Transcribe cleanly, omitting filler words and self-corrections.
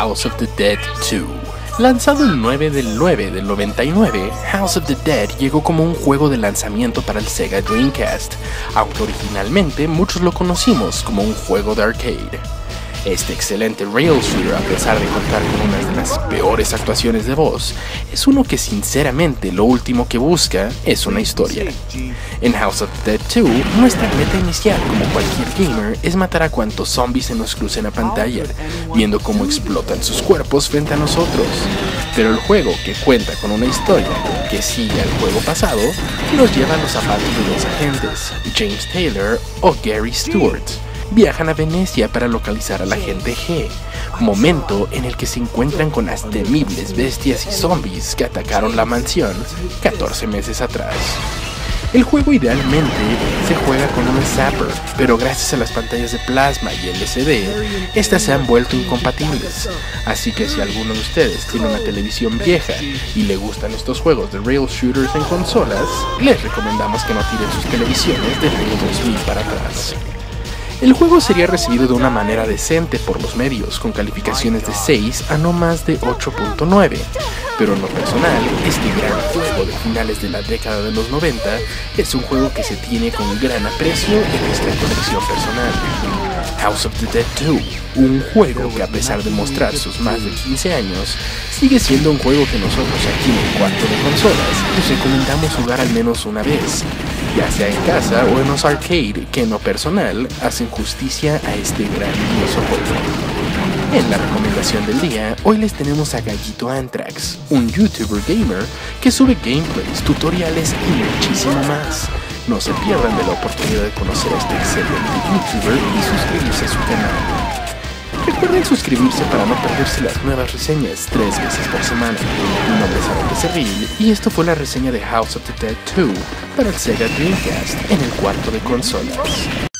House of the Dead 2. Lanzado el 9 del 9 del 99, House of the Dead llegó como un juego de lanzamiento para el Sega Dreamcast, aunque originalmente muchos lo conocimos como un juego de arcade. Este excelente rail shooter, a pesar de contar con una de las peores actuaciones de voz, es uno que sinceramente lo último que busca es una historia. En House of the Dead 2, nuestra meta inicial como cualquier gamer es matar a cuantos zombies se nos crucen a pantalla, viendo cómo explotan sus cuerpos frente a nosotros. Pero el juego, que cuenta con una historia que sigue al juego pasado, nos lleva a los zapatos de dos agentes, James Taylor o Gary Stewart. Viajan a Venecia para localizar a la agente G, momento en el que se encuentran con las temibles bestias y zombies que atacaron la mansión 14 meses atrás. El juego idealmente se juega con una Zapper, pero gracias a las pantallas de plasma y LCD, estas se han vuelto incompatibles. Así que si alguno de ustedes tiene una televisión vieja y le gustan estos juegos de rail shooters en consolas, les recomendamos que no tiren sus televisiones del año 2000 para atrás. El juego sería recibido de una manera decente por los medios, con calificaciones de 6 a no más de 8.9, pero en lo personal, este gran juego de finales de la década de los 90 es un juego que se tiene con gran aprecio en nuestra colección personal. House of the Dead 2, un juego que a pesar de mostrar sus más de 15 años, sigue siendo un juego que nosotros aquí en el cuarto de consolas les recomendamos jugar al menos una vez, ya sea en casa o en los arcade, que en lo personal hacen justicia a este grandioso juego. En la recomendación del día, hoy les tenemos a Gallito Anthrax, un youtuber gamer que sube gameplays, tutoriales y muchísimo más. No se pierdan de la oportunidad de conocer a este excelente youtuber y suscribirse a su canal. Recuerden suscribirse para no perderse las nuevas reseñas 3 veces por semana. Mi nombre es Aaron Becerril y esto fue la reseña de House of the Dead 2 para el Sega Dreamcast en el cuarto de consolas.